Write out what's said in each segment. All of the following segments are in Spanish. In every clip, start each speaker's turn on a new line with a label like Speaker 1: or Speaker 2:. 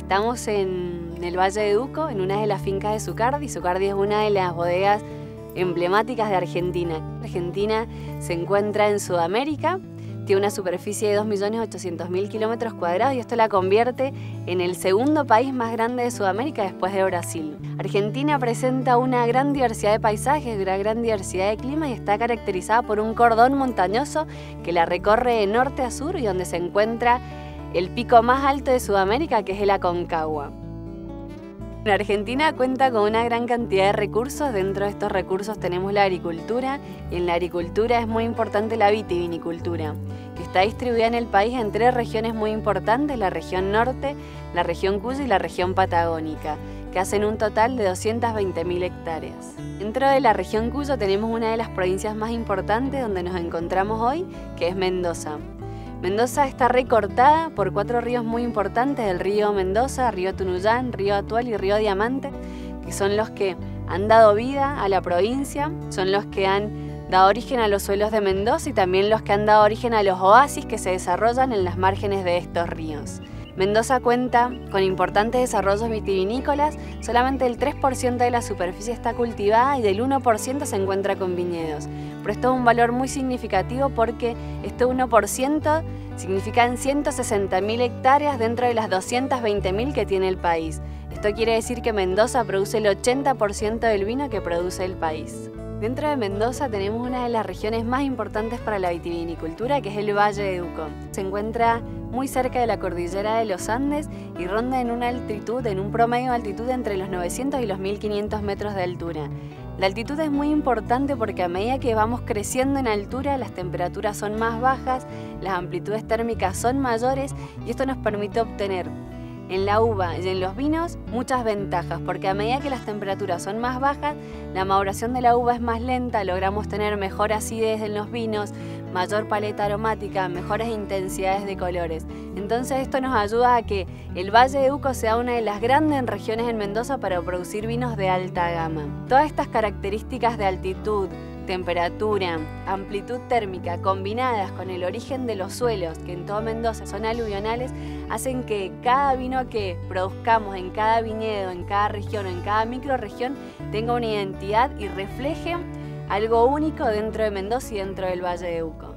Speaker 1: Estamos en el Valle de Uco, en una de las fincas de Zucardi. Zucardi es una de las bodegas emblemáticas de Argentina. Argentina se encuentra en Sudamérica, tiene una superficie de 2.800.000 kilómetros cuadrados y esto la convierte en el segundo país más grande de Sudamérica después de Brasil. Argentina presenta una gran diversidad de paisajes, una gran diversidad de clima y está caracterizada por un cordón montañoso que la recorre de norte a sur y donde se encuentra el pico más alto de Sudamérica, que es el Aconcagua. Argentina cuenta con una gran cantidad de recursos. Dentro de estos recursos tenemos la agricultura y en la agricultura es muy importante la vitivinicultura, que está distribuida en el país en 3 regiones muy importantes: la región norte, la región Cuyo y la región patagónica, que hacen un total de 220.000 hectáreas. Dentro de la región Cuyo tenemos una de las provincias más importantes donde nos encontramos hoy, que es Mendoza. Mendoza está recortada por 4 ríos muy importantes: el río Mendoza, río Tunuyán, río Atual y río Diamante, que son los que han dado vida a la provincia, son los que han dado origen a los suelos de Mendoza y también los que han dado origen a los oasis que se desarrollan en las márgenes de estos ríos. Mendoza cuenta con importantes desarrollos vitivinícolas, solamente el 3% de la superficie está cultivada y del 1% se encuentra con viñedos. Pero esto es un valor muy significativo porque este 1% significan 160.000 hectáreas dentro de las 220.000 que tiene el país. Esto quiere decir que Mendoza produce el 80% del vino que produce el país. Dentro de Mendoza tenemos una de las regiones más importantes para la vitivinicultura, que es el Valle de Uco. Se encuentra muy cerca de la cordillera de los Andes y ronda en una altitud, en un promedio de altitud entre los 900 y los 1.500 metros de altura. La altitud es muy importante porque a medida que vamos creciendo en altura, las temperaturas son más bajas, las amplitudes térmicas son mayores y esto nos permite obtener en la uva y en los vinos muchas ventajas, porque a medida que las temperaturas son más bajas, la maduración de la uva es más lenta, logramos tener mejor acidez en los vinos, mayor paleta aromática, mejores intensidades de colores. Entonces esto nos ayuda a que el Valle de Uco sea una de las grandes regiones en Mendoza para producir vinos de alta gama. Todas estas características de altitud, temperatura, amplitud térmica, combinadas con el origen de los suelos, que en todo Mendoza son aluvionales, hacen que cada vino que produzcamos en cada viñedo, en cada región o en cada microrregión tenga una identidad y refleje algo único dentro de Mendoza y dentro del Valle de Uco.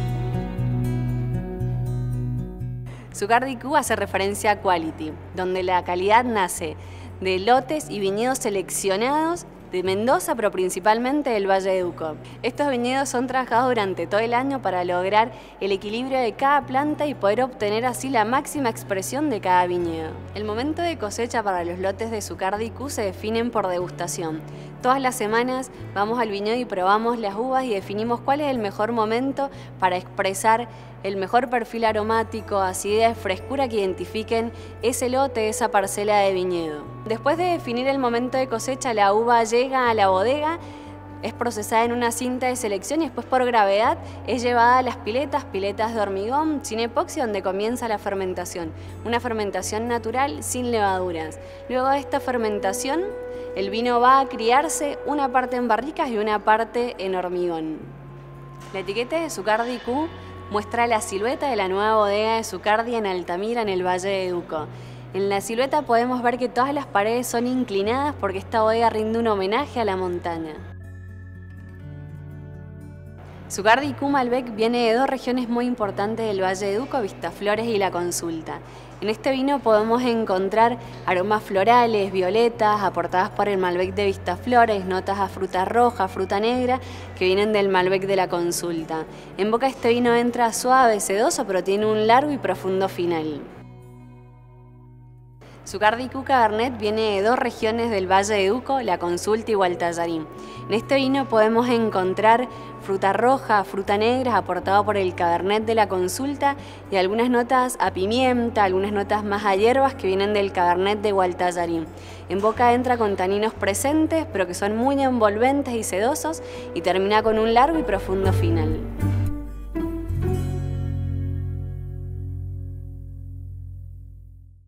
Speaker 1: Zucardi Q hace referencia a quality, donde la calidad nace de lotes y viñedos seleccionados de Mendoza, pero principalmente del Valle de Uco. Estos viñedos son trabajados durante todo el año para lograr el equilibrio de cada planta y poder obtener así la máxima expresión de cada viñedo. El momento de cosecha para los lotes de Zucardi Q se definen por degustación. Todas las semanas vamos al viñedo y probamos las uvas y definimos cuál es el mejor momento para expresar el mejor perfil aromático, acidez, frescura que identifiquen ese lote, esa parcela de viñedo. Después de definir el momento de cosecha, la uva llega a la bodega, es procesada en una cinta de selección y después por gravedad es llevada a las piletas de hormigón sin epoxi, donde comienza la fermentación. Una fermentación natural sin levaduras. Luego de esta fermentación, el vino va a criarse una parte en barricas y una parte en hormigón. La etiqueta de Zucardi Q muestra la silueta de la nueva bodega de Zucardi en Altamira, en el Valle de Uco. En la silueta podemos ver que todas las paredes son inclinadas porque esta bodega rinde un homenaje a la montaña. Zucardi Q Malbec viene de 2 regiones muy importantes del Valle de Uco, Vistaflores y La Consulta. En este vino podemos encontrar aromas florales, violetas, aportadas por el Malbec de Vistaflores, notas a fruta roja, fruta negra, que vienen del Malbec de La Consulta. En boca este vino entra suave, sedoso, pero tiene un largo y profundo final. Zucardi Q Cabernet viene de 2 regiones del Valle de Uco, La Consulta y Gualtallarí. En este vino podemos encontrar fruta roja, fruta negra, aportado por el Cabernet de La Consulta y algunas notas a pimienta, algunas notas más a hierbas que vienen del Cabernet de Gualtallarí. En boca entra con taninos presentes, pero que son muy envolventes y sedosos y termina con un largo y profundo final.